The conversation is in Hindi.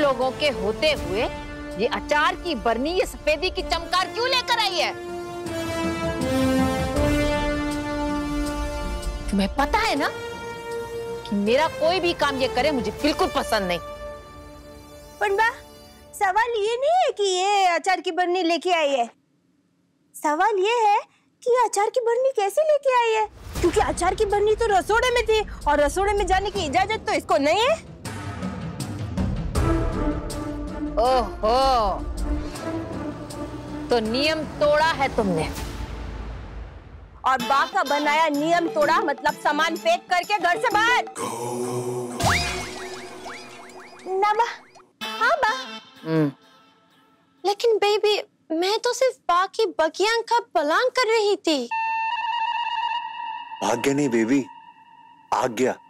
लोगों के होते हुए ये अचार की बरनी, ये सफेदी की चमकार क्यों लेकर आई है? तुम्हें पता है ना कि मेरा कोई भी काम ये करे मुझे बिल्कुल पसंद नहीं। पनबा, सवाल ये नहीं है कि ये अचार की बरनी लेके आई है। सवाल ये है कि अचार की बरनी कैसे लेके आई है, क्योंकि अचार की बरनी तो रसोड़े में थी और रसोड़े में जाने की इजाजत तो इसको नहीं है। ओहो, तो नियम तोड़ा है तुमने। और बा का बनाया नियम तोड़ा मतलब सामान फेंक करके घर से बाहर। ना बा। हाँ बा। लेकिन बेबी, मैं तो सिर्फ बा की बगियां का प्लान कर रही थी। भाग्य नहीं बेबी, आज्ञा।